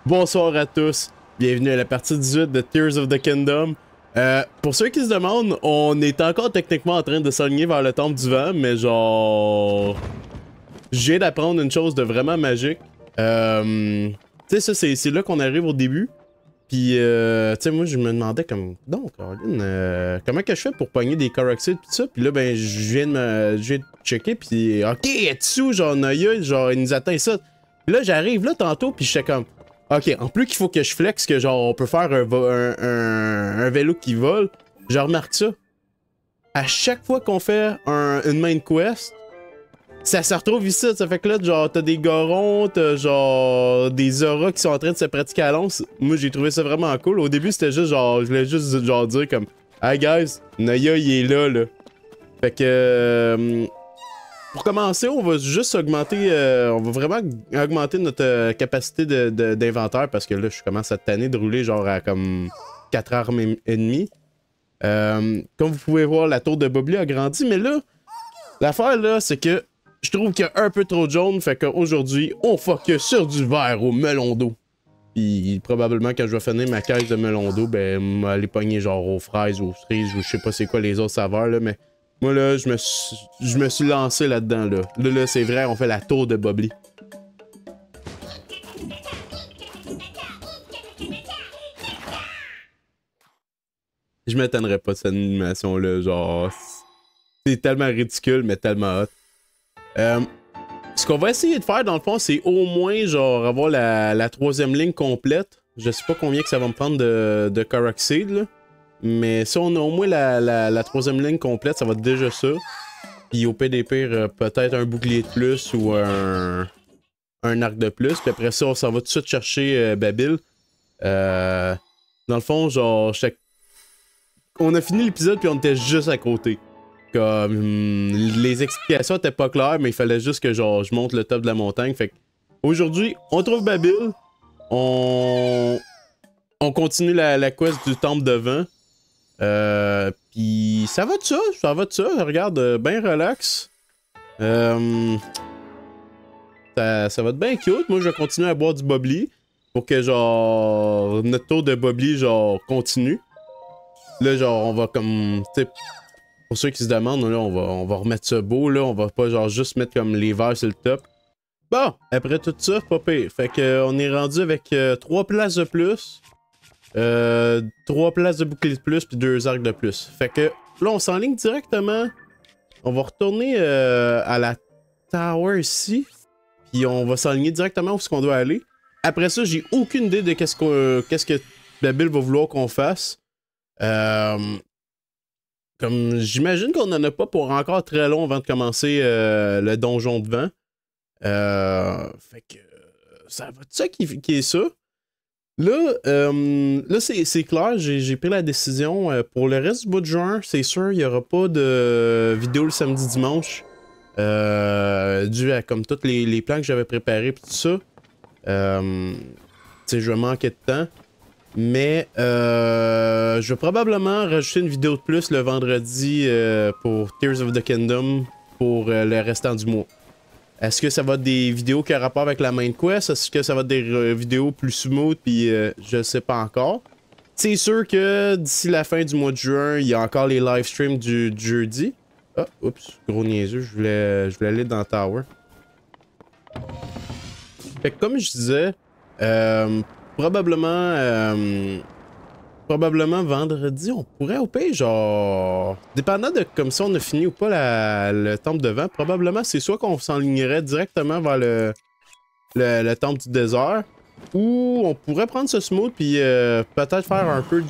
Bonsoir à tous, bienvenue à la partie 18 de Tears of the Kingdom. Pour ceux qui se demandent, on est encore techniquement en train de s'aligner vers le temple du vent, mais genre... Je viens d'apprendre une chose de vraiment magique. Tu sais, ça, c'est là qu'on arrive au début. Puis, tu sais, moi, je me demandais comme... Donc, Caroline, comment que je fais pour pogner des Coroxides pis ça? Puis là, ben, je viens de checker, puis... Ok, dessous, genre, Naya, genre, il nous atteint ça. Puis là, j'arrive là tantôt, puis j'étais comme... Ok, en plus qu'il faut que je flex, que genre, on peut faire un vélo qui vole, je remarque ça. À chaque fois qu'on fait une main quest, ça se retrouve ici. Ça fait que là, genre, t'as des gorons, t'as genre des auras qui sont en train de se pratiquer à l'once. Moi, j'ai trouvé ça vraiment cool. Au début, c'était juste genre, je voulais juste genre dire comme, hey guys, Naya, il est là. Fait que. Pour commencer, on va juste augmenter, on va vraiment augmenter notre capacité d'inventaire parce que là, je commence à tanner de rouler genre à comme 4h30. Comme vous pouvez voir, la tour de Bobli a grandi, mais là, l'affaire là, c'est que je trouve qu'il y a un peu trop de jaune, fait qu'aujourd'hui, on focus sur du vert au melon d'eau. Puis probablement quand je vais finir ma caisse de melon d'eau, ben, aller pogner genre aux fraises, aux cerises, ou je sais pas c'est quoi les autres saveurs là, mais... Moi, là, je me suis lancé là-dedans, là. Là, c'est vrai, on fait la tour de Bobli. Je m'étonnerais pas de cette animation-là, genre... C'est tellement ridicule, mais tellement hot. Ce qu'on va essayer de faire, dans le fond, c'est au moins, genre, avoir la troisième ligne complète. Je sais pas combien que ça va me prendre de Coroxide, là. Mais si on a au moins la troisième ligne complète, ça va être déjà ça. Puis au PDP, peut-être un bouclier de plus ou un arc de plus. Puis après ça, on s'en va tout de suite chercher Babil. Dans le fond, genre, on a fini l'épisode puis on était juste à côté. Comme les explications étaient pas claires, mais il fallait juste que genre je monte le top de la montagne. Fait que aujourd'hui, on trouve Babil. On continue la quest du temple de vent. Pis ça va de ça, regarde, ben relax. Ça va être bien cute. Moi, je vais continuer à boire du Bobli pour que, genre, notre tour de Bobli, genre, continue. Là, genre, on va comme, tu sais, pour ceux qui se demandent, là, on va remettre ça beau, là. On va pas, genre, juste mettre comme les verres sur le top. Bon, après tout ça, pas pire. Fait que, on est rendu avec 3 places de plus. 3 places de bouclier de plus puis 2 arcs de plus. Fait que là, on s'enligne directement. On va retourner à la tower ici. Puis on va s'enligner directement où est-ce qu'on doit aller. Après ça, j'ai aucune idée de qu'est-ce que Babil va vouloir qu'on fasse. Comme j'imagine qu'on en a pas pour encore très long avant de commencer le donjon de vent. Fait que ça va être ça qui est ça. Là, c'est clair, j'ai pris la décision. Pour le reste du mois de juin, c'est sûr, il n'y aura pas de vidéo le samedi-dimanche. Dû à comme tous les plans que j'avais préparés et tout ça. Je vais manquer de temps. Mais je vais probablement rajouter une vidéo de plus le vendredi pour Tears of the Kingdom pour le restant du mois. Est-ce que ça va être des vidéos qui ont rapport avec la main quest? Est-ce que ça va être des vidéos plus smooth? Puis je sais pas encore. C'est sûr que d'ici la fin du mois de juin, il y a encore les live streams du jeudi. Ah, oups, gros niaiseux, je voulais aller dans Tower. Fait que comme je disais, probablement vendredi, on pourrait au pire, genre... Dépendant de comme ça on a fini ou pas le temple de vent, probablement c'est soit qu'on s'enlignerait directement vers le temple du désert, ou on pourrait prendre ce smooth puis peut-être faire un peu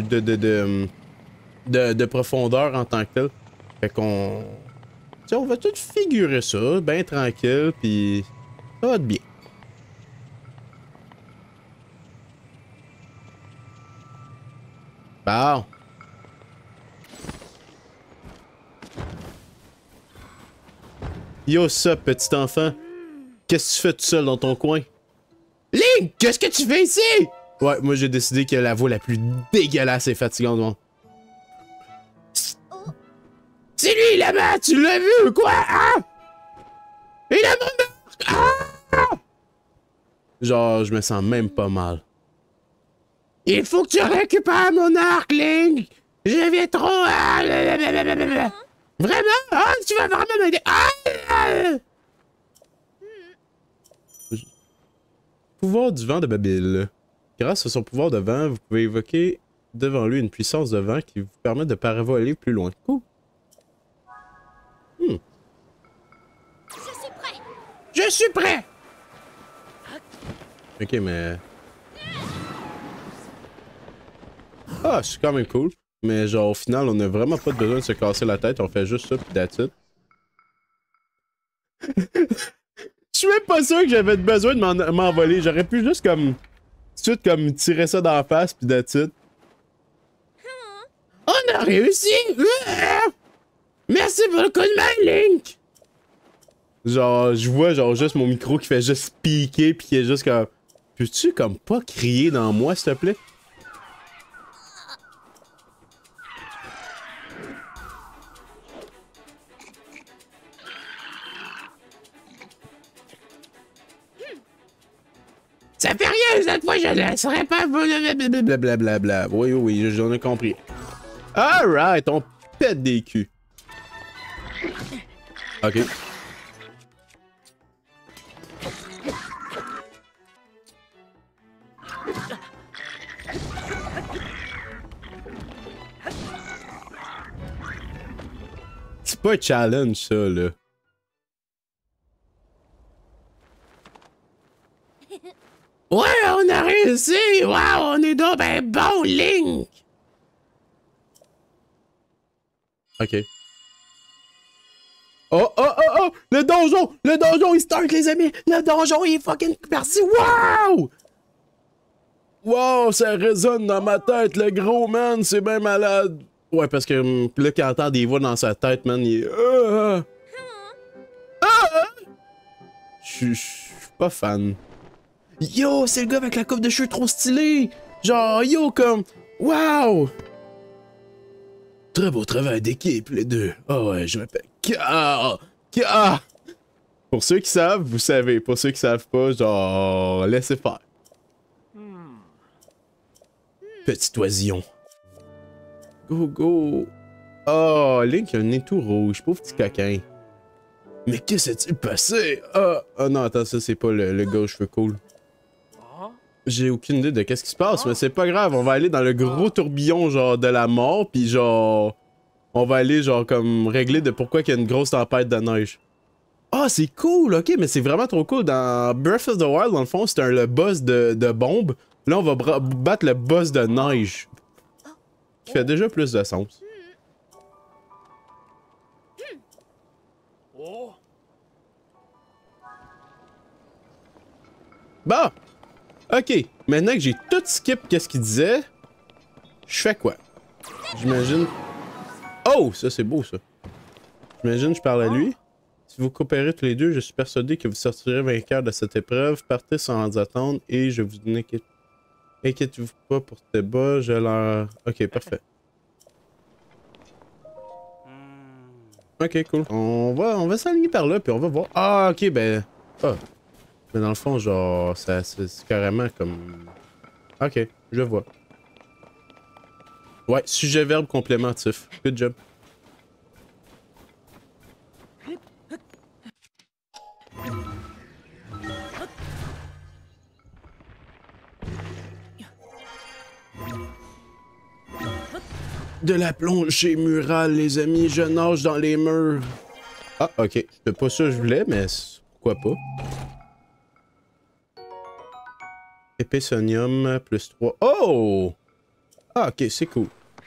de profondeur en tant que tel. Fait qu'on... T'sais, on va tout figurer ça, bien tranquille, puis ça va être bien. Bon. Yo, ça, petit enfant. Qu'est-ce que tu fais tout seul dans ton coin? Link, qu'est-ce que tu fais ici? Ouais, moi j'ai décidé que la voix la plus dégueulasse et fatigante du monde. C'est lui là-bas, tu l'as vu ou quoi? Hein? Il a mon masque! Ah! Genre, je me sens même pas mal. Il faut que tu récupères mon arc, Link! Je vais trop... Vraiment? Ah, tu vas vraiment m'aider? Pouvoir du vent de Babil. Grâce à son pouvoir de vent, vous pouvez évoquer devant lui une puissance de vent qui vous permet de paravoler plus loin. Cool. Je suis prêt. Je suis prêt! Ok, mais... Ah, c'est quand même cool. Mais genre, au final, on a vraiment pas besoin de se casser la tête. On fait juste ça, pis that's it. Je suis même pas sûr que j'avais besoin de m'envoler. J'aurais pu juste comme... Tout de suite, comme, tirer ça dans la face, pis that's it. On a réussi! Merci pour le coup de main, Link! Genre, je vois genre juste mon micro qui fait juste piquer pis qui est juste comme... Peux-tu comme pas crier dans moi, s'il te plaît? Ça fait rien, cette fois je ne laisserai pas... Blablabla. Oui, oui, j'en ai compris. Alright, on pète des culs. Ok. C'est pas un challenge, ça, là. Ouais, on a réussi! Wow, on est donc ben bon, Link! Ok. Oh, oh, oh, oh! Le donjon! Le donjon, il start, les amis! Le donjon, il est fucking parti! Wow! Wow, ça résonne dans ma tête, le gros man, c'est bien malade! Ouais, parce que là, quand il entend des voix dans sa tête, man, il est... Je suis pas fan. Yo, c'est le gars avec la coupe de cheveux trop stylé! Genre, yo, comme... Wow! Très beau travail d'équipe, les deux. Oh ouais, je m'appelle K. K. Pour ceux qui savent, vous savez. Pour ceux qui savent pas, genre, laissez faire. Petit oisillon. Go, go. Oh, Link a un nez tout rouge. Pauvre petit coquin. Mais qu'est-ce qui s'est passé? Oh non, attends, ça c'est pas le gars aux cheveux cool. J'ai aucune idée de qu'est-ce qui se passe, mais c'est pas grave. On va aller dans le gros tourbillon, genre, de la mort, pis genre... On va aller, genre, comme, régler de pourquoi il y a une grosse tempête de neige. Ah, c'est cool, ok, mais c'est vraiment trop cool. Dans Breath of the Wild, dans le fond, c'était le boss de bombe. Là, on va battre le boss de neige. Qui fait déjà plus de sens. Bon! Ok, maintenant que j'ai tout skip qu'est-ce qu'il disait, je fais quoi? J'imagine... Oh! Ça, c'est beau, ça. J'imagine je parle à lui. Si vous coopérez tous les deux, je suis persuadé que vous sortirez vainqueur de cette épreuve. Partez sans attendre et je vous inquiète. Inquiétez-vous pas pour ce débat, je leur... Ok, parfait. Ok, cool. On va s'aligner par là, puis on va voir. Ah, ok, ben... Ah. Mais dans le fond, genre, c'est carrément comme... Ok, je vois. Ouais, sujet-verbe complémentif. Good job. De la plongée murale, les amis, je nage dans les murs. Ah, ok. C'est pas ça que je voulais, mais pourquoi pas. Épée-sonium, plus 3. Oh! Ah, ok, c'est cool.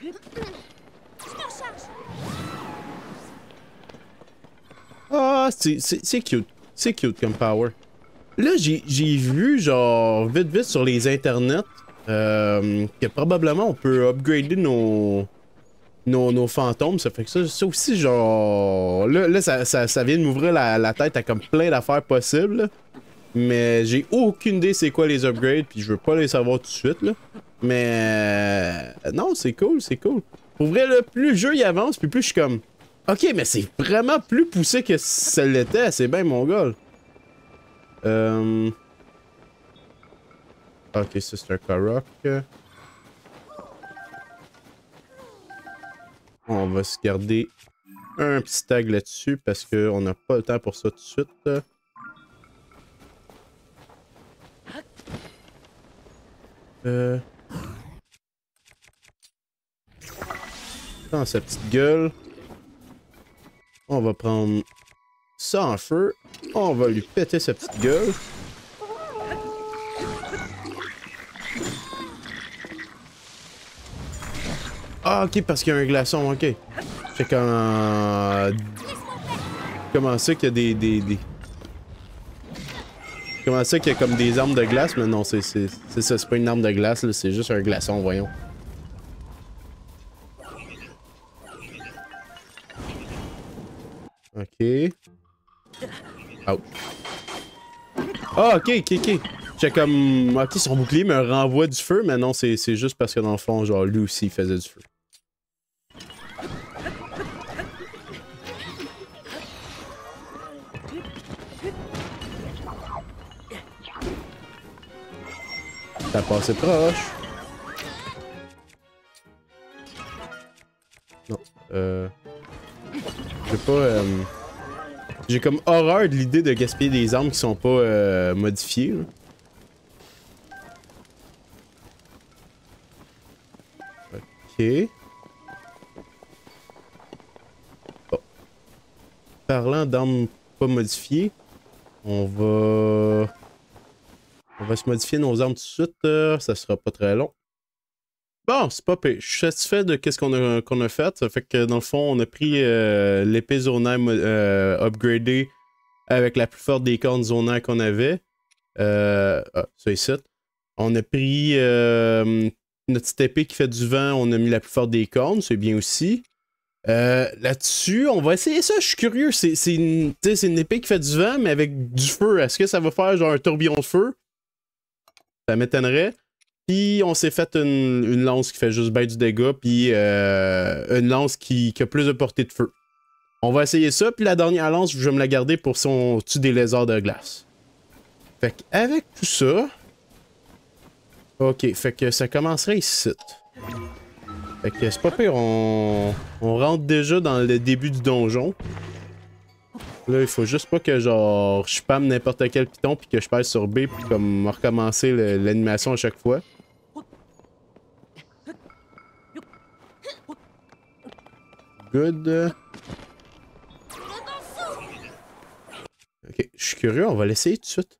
Ah, c'est cute. C'est cute comme power. Là, j'ai vu, genre, vite sur les internets, que probablement on peut upgrader nos fantômes. Ça fait que ça aussi, genre... Là ça vient de m'ouvrir la tête à comme plein d'affaires possibles. Là. Mais j'ai aucune idée c'est quoi les upgrades, puis je veux pas les savoir tout de suite, là. Mais... non, c'est cool, c'est cool. Pour vrai, là, plus le jeu il avance, puis plus je suis comme... Ok, mais c'est vraiment plus poussé que ça l'était, c'est bien mon gars. Ok, ça c'est un Korok. On va se garder un petit tag là-dessus parce qu'on n'a pas le temps pour ça tout de suite. Dans sa petite gueule. On va prendre ça en feu. On va lui péter sa petite gueule. Ah, ok, parce qu'il y a un glaçon, ok. Fait comment ça qu'il y a des... Comment ça qu'il y a comme des armes de glace? Mais non, c'est ça, c'est pas une arme de glace, c'est juste un glaçon, voyons. Ok. Oh. Ah, ok. J'ai comme... Ok, son bouclier me renvoie du feu, mais non, c'est juste parce que dans le fond, genre, lui aussi, il faisait du feu. Ça passé proche. Non. J'ai pas... J'ai comme horreur de l'idée de gaspiller des armes qui sont pas modifiées. Là. Ok. Oh. Parlant d'armes pas modifiées, on va se modifier nos armes tout de suite. Ça sera pas très long. Bon, c'est pas pire. Je suis satisfait de qu'est-ce qu'on a fait. Ça fait que dans le fond, on a pris l'épée zonaire upgradée avec la plus forte des cornes zonaires qu'on avait. Ça ici. On a pris notre petite épée qui fait du vent. On a mis la plus forte des cornes. C'est bien aussi. Là-dessus, on va essayer ça. Je suis curieux. C'est une épée qui fait du vent, mais avec du feu. Est-ce que ça va faire genre un tourbillon de feu? Ça m'étonnerait. Puis on s'est fait une lance qui fait juste bien du dégât, puis une lance qui a plus de portée de feu. On va essayer ça, puis la dernière lance, je vais me la garder pour si on tue des lézards de glace. Fait qu'avec tout ça... Ok, fait que ça commencerait ici. Fait que c'est pas pire, on rentre déjà dans le début du donjon. Là, il faut juste pas que genre je spamme n'importe quel piton puis que je pèse sur B puis comme recommencer l'animation à chaque fois. Good. Ok, je suis curieux, on va l'essayer tout de suite.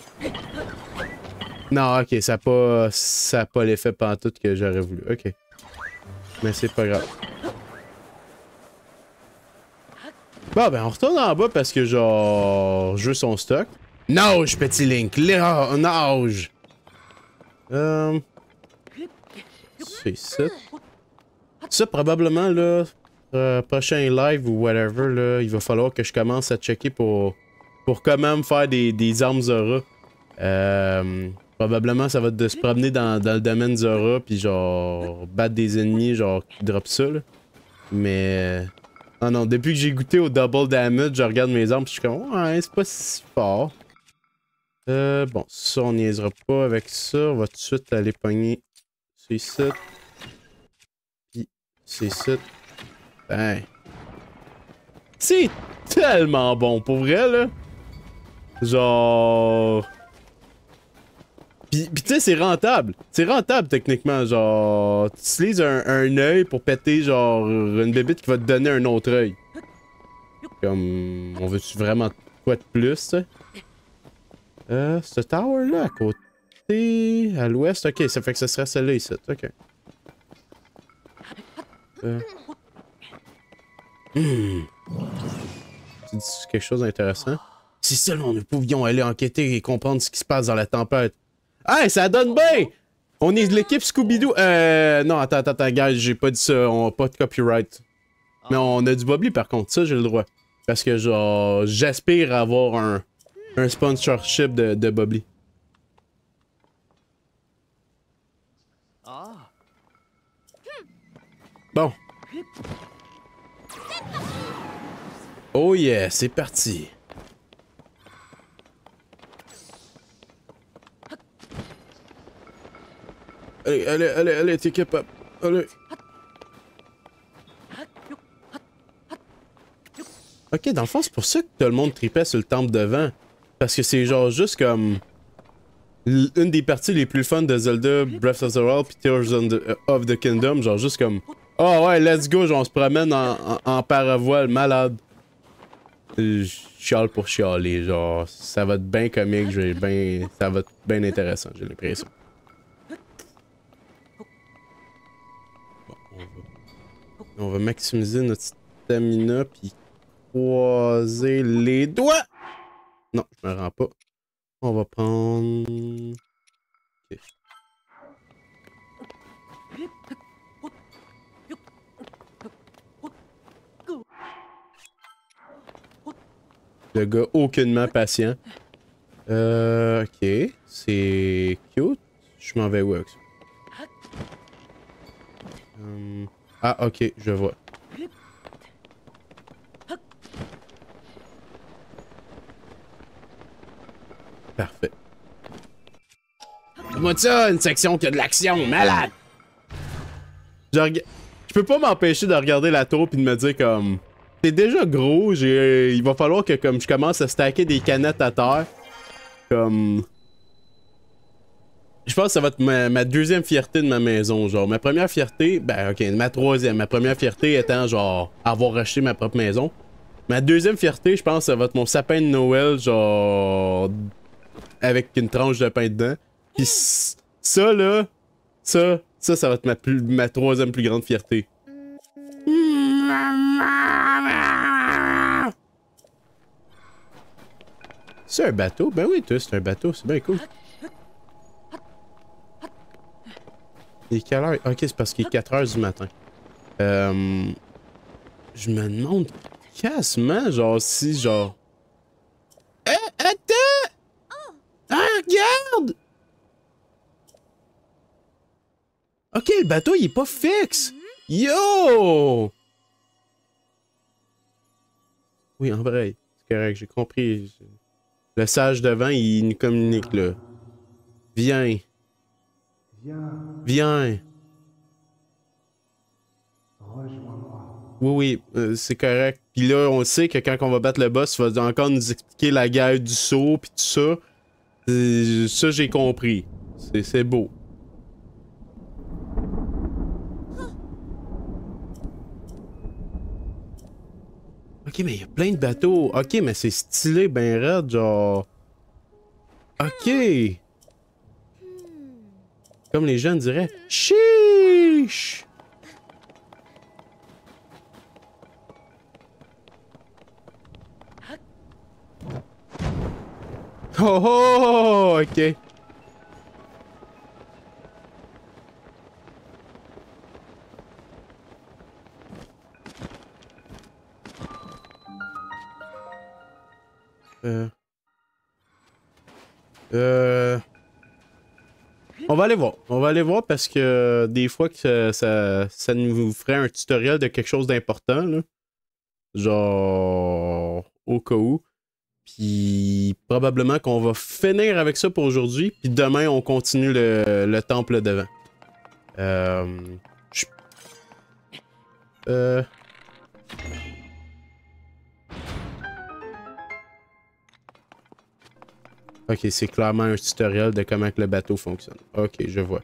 Non, ok, ça a pas l'effet pantoute que j'aurais voulu. Ok. Mais c'est pas grave. Bon, ben on retourne en bas parce que genre je veux son stock. Nage, petit Link! Nage! C'est ça. Ça, probablement, là, prochain live ou whatever, là, il va falloir que je commence à checker pour quand même faire des armes Zora. Probablement, ça va être de se promener dans le domaine Zora, puis genre, battre des ennemis, genre, qui drop ça, là. Mais... Ah non, depuis que j'ai goûté au double damage, je regarde mes armes, puis je suis comme, ouais, c'est pas si fort. Bon, ça, on niaisera pas avec ça. On va tout de suite aller pogner c'est ça. Puis c'est ça. Ben. C'est tellement bon, pour vrai, là. Genre... Puis tu sais, c'est rentable. C'est rentable, techniquement. Genre, tu utilises un œil pour péter, genre, une bébite qui va te donner un autre œil. Comme, on veut-tu vraiment quoi de plus, ça? Ce tower-là, à côté... À l'ouest, ok, ça fait que ce serait celle-là ici, ok. Tu dis quelque chose d'intéressant? Si seulement nous pouvions aller enquêter et comprendre ce qui se passe dans la tempête. Hey, ça donne bien! On est de l'équipe Scooby-Doo. Non, attends, gars, j'ai pas dit ça. On a pas de copyright. Mais on a du Bobbly, par contre, ça, j'ai le droit. Parce que, genre, j'aspire à avoir un sponsorship de Bobbly. Bon. Oh yeah, c'est parti. Allez, t'es capable. Allez. Ok, dans le fond, c'est pour ça que tout le monde tripait sur le temple de vent. Parce que c'est genre juste comme... une des parties les plus fun de Zelda, Breath of the Wild pis Tears of the Kingdom. Genre juste comme... Oh ouais, let's go, genre on se promène en paravoile, malade. Je chiale pour chialer, genre ça va être bien comique, ça va être bien intéressant, j'ai l'impression. Bon, on va maximiser notre stamina puis croiser les doigts. Non, je me rends pas. On va prendre... Okay. Le gars aucunement patient. Ok. C'est cute. Je m'en vais où avec ça? Ah, ok, je vois. Parfait. Moi de ça, une section qui a de l'action, malade! Je peux pas m'empêcher de regarder la tour puis de me dire comme... C'est déjà gros, il va falloir que comme je commence à stacker des canettes à terre. Comme... Je pense que ça va être ma deuxième fierté de ma maison, genre. Ma première fierté, ben ok, ma troisième. Ma première fierté étant genre avoir acheté ma propre maison. Ma deuxième fierté, je pense que ça va être mon sapin de Noël, genre... avec une tranche de pain dedans. Pis ça là, ça va être ma troisième plus grande fierté. C'est un bateau? Ben oui, toi, c'est un bateau, c'est bien cool. Il est quelle heure? Ok, c'est parce qu'il est 4 heures du matin. Je me demande quasiment, genre, si, genre... Attends! Ah, regarde! Ok, le bateau, il est pas fixe! Yo! Oui, en vrai, c'est correct, j'ai compris. Le sage devant, il nous communique, là. Viens. Viens. Rejoins-moi. Oui, c'est correct. Puis là, on sait que quand on va battre le boss, il va encore nous expliquer la guerre du saut, puis tout ça. Ça, j'ai compris. C'est beau. Ok, mais il y a plein de bateaux. Ok, mais c'est stylé, ben raide, genre... Ok! Comme les jeunes diraient, chiche! Oh oh! Ok. On va aller voir. On va aller voir parce que des fois que ça nous ferait un tutoriel de quelque chose d'important, là. Genre, au cas où. Puis probablement qu'on va finir avec ça pour aujourd'hui. Puis demain, on continue le temple devant. Ok, c'est clairement un tutoriel de comment que le bateau fonctionne. Ok, je vois.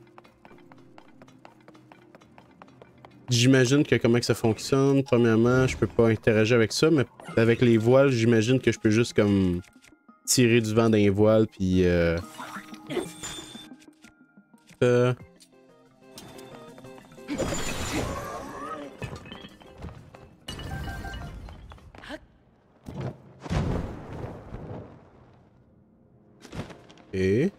J'imagine que comment que ça fonctionne. Premièrement, je peux pas interagir avec ça, mais avec les voiles, j'imagine que je peux juste comme tirer du vent dans les voiles, puis Et...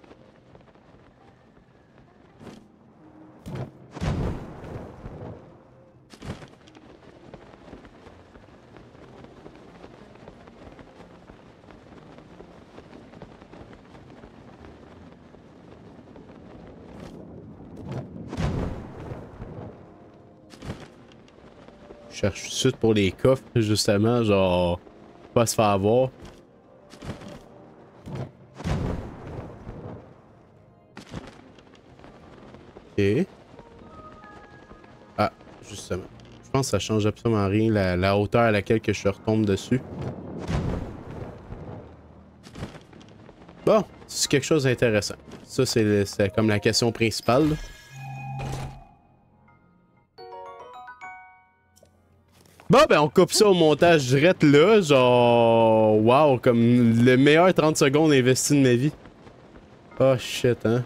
je cherche tout de suite pour les coffres, justement, genre... pas se faire avoir. Ok. Ah, justement. Je pense que ça change absolument rien, la hauteur à laquelle que je retombe dessus. Bon, c'est quelque chose d'intéressant. Ça, c'est comme la question principale. Là. Bon, ben, on coupe ça au montage direct là. Genre, wow, comme le meilleur 30 secondes investi de ma vie. Oh shit, hein.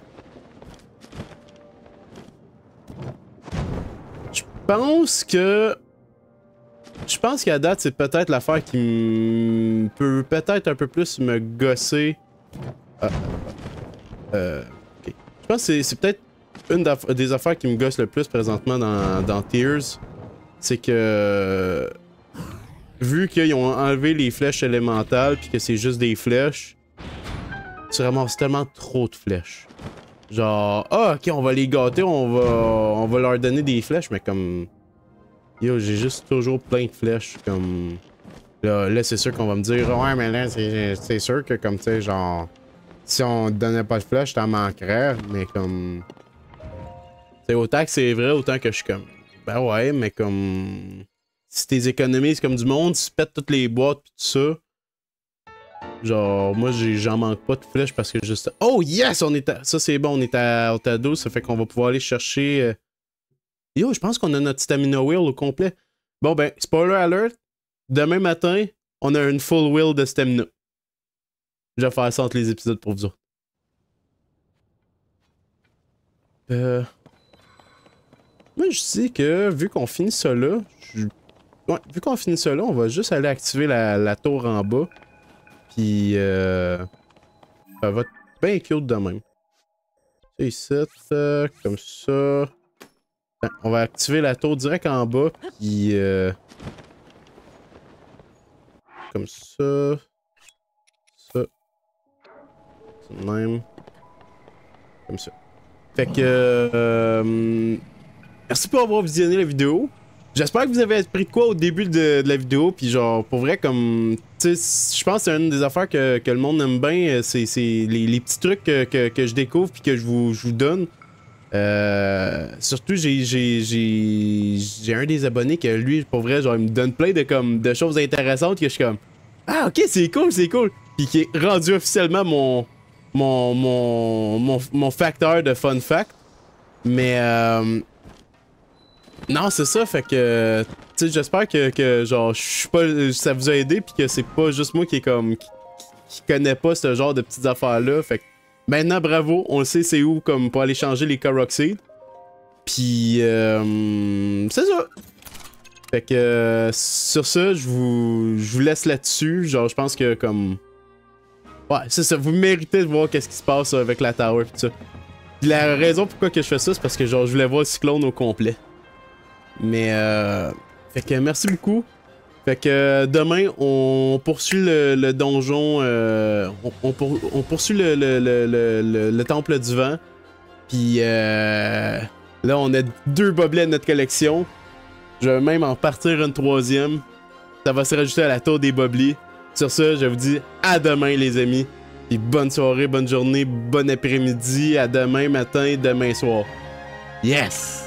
Je pense qu'à date, c'est peut-être l'affaire qui peut peut-être un peu plus me gosser. Ok. Je pense que c'est peut-être une des affaires qui me gosse le plus présentement dans Tears. C'est que vu qu'ils ont enlevé les flèches élémentales puis que c'est juste des flèches, tu ramasses tellement trop de flèches. Genre, ah ok, on va les gâter, on va leur donner des flèches, mais comme... Yo, j'ai juste toujours plein de flèches, comme... Là c'est sûr qu'on va me dire, ouais, mais là, c'est sûr que comme, tu sais, genre... Si on te donnait pas de flèches, t'en manquerais, mais comme... C'est autant que c'est vrai, autant que je suis comme... Ben ouais, mais comme... Si t'es économises comme du monde, si tu pètes toutes les boîtes pis tout ça... Genre, moi, j'en manque pas de flèches parce que juste... Oh yes! On est à... Ça, c'est bon, on est à 12, ça fait qu'on va pouvoir aller chercher... Yo, je pense qu'on a notre stamina wheel au complet. Bon, ben, spoiler alert. Demain matin, on a une full wheel de stamina. Je vais faire ça entre les épisodes pour vous autres. Moi, je dis que, vu qu'on finit ça là... Ouais, vu qu'on finit ça là, on va juste aller activer la tour en bas. Puis, ça va être bien cute de même. C'est ici, comme ça. On va activer la tour direct en bas, puis comme ça. Ça. C'est même. Comme ça. Fait que... merci pour avoir visionné la vidéo. J'espère que vous avez appris de quoi au début de la vidéo, puis genre, pour vrai, comme... Tu sais, je pense que c'est une des affaires que le monde aime bien, c'est les petits trucs que je découvre puis que je vous donne. Surtout, j'ai un des abonnés que lui, pour vrai, genre, il me donne plein de choses intéressantes que je suis comme... Ah, ok, c'est cool, c'est cool. Puis qui est rendu officiellement mon facteur de fun fact. Mais... non, c'est ça, fait que... Tu sais, j'espère que genre, je suis pas... Ça vous a aidé, puis que c'est pas juste moi qui est comme... Qui connaît pas ce genre de petites affaires-là, fait que... Maintenant, bravo, on le sait c'est où, comme, pour aller changer les Korok-Seeds. Puis, c'est ça. Fait que, sur ça, je vous laisse là-dessus. Genre, je pense que, comme... Ouais, c'est ça, vous méritez de voir qu'est-ce qui se passe avec la tower pis tout ça. Puis la raison pourquoi que je fais ça, c'est parce que, genre, je voulais voir le cyclone au complet. Mais, fait que, merci beaucoup. Fait que demain, on poursuit le donjon, on poursuit le temple du vent. Puis là, on a 2 bobelets de notre collection. Je vais même en partir une 3e. Ça va se rajouter à la tour des boblets. Sur ça, je vous dis à demain les amis. Puis bonne soirée, bonne journée, bon après-midi, à demain matin, demain soir. Yes!